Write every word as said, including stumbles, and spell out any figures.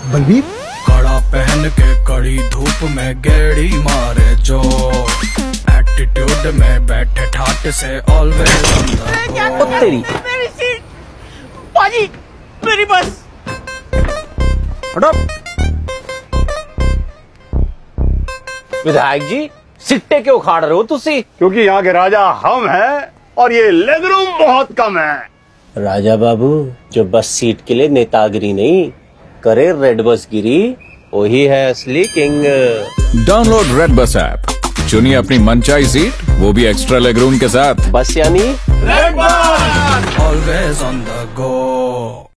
बलबीर कड़ा पहन के कड़ी धूप में गेड़ी मारे जो एटीट्यूड में बैठे ठाट से ऑलवेज तेरी मेरी सीट पाजी, मेरी बस हटो। विधायक जी सिट्टे क्यों उखाड़ रहे हो तुसी? क्योंकि यहाँ के राजा हम हैं और ये लेग रूम बहुत कम है। राजा बाबू जो बस सीट के लिए नेतागिरी नहीं करे, रेडबस गिरी वही है असली किंग। डाउनलोड रेडबस ऐप, चुनिए अपनी मनचाही सीट, वो भी एक्स्ट्रा लेग रूम के साथ। बस यानी redBus always on the go.